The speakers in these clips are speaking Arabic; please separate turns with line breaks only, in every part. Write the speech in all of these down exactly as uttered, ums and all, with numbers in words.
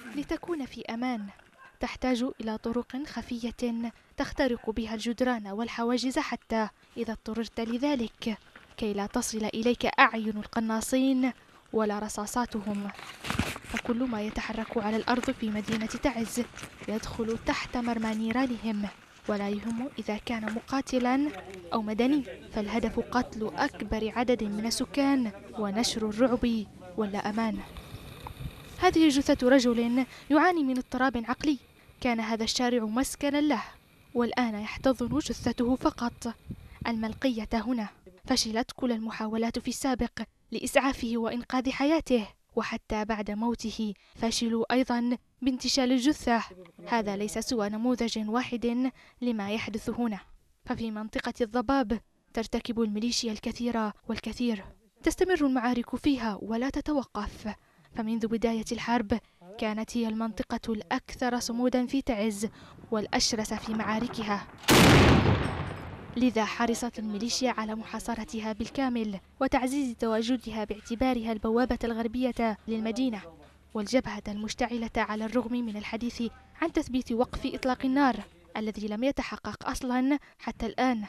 لتكون في أمان تحتاج إلى طرق خفية تخترق بها الجدران والحواجز حتى إذا اضطررت لذلك، كي لا تصل إليك أعين القناصين ولا رصاصاتهم. فكل ما يتحرك على الأرض في مدينة تعز يدخل تحت مرمى نيرانهم، ولا يهم إذا كان مقاتلا أو مدني، فالهدف قتل أكبر عدد من السكان ونشر الرعب واللا-أمان. هذه جثة رجل يعاني من اضطراب عقلي، كان هذا الشارع مسكنا له، والآن يحتضن جثته فقط الملقية هنا. فشلت كل المحاولات في السابق لإسعافه وإنقاذ حياته، وحتى بعد موته فشلوا أيضا بانتشال الجثة. هذا ليس سوى نموذج واحد لما يحدث هنا. ففي منطقة الضباب ترتكب الميليشيا الكثير والكثير، تستمر المعارك فيها ولا تتوقف. فمنذ بداية الحرب كانت هي المنطقة الأكثر صمودا في تعز والأشرس في معاركها، لذا حرصت الميليشيا على محاصرتها بالكامل وتعزيز تواجدها باعتبارها البوابة الغربية للمدينة والجبهة المشتعلة، على الرغم من الحديث عن تثبيت وقف إطلاق النار الذي لم يتحقق أصلا حتى الآن.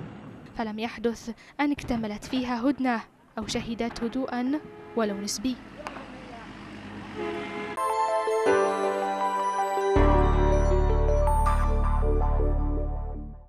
فلم يحدث أن اكتملت فيها هدنة أو شهدت هدوءا ولو نسبي.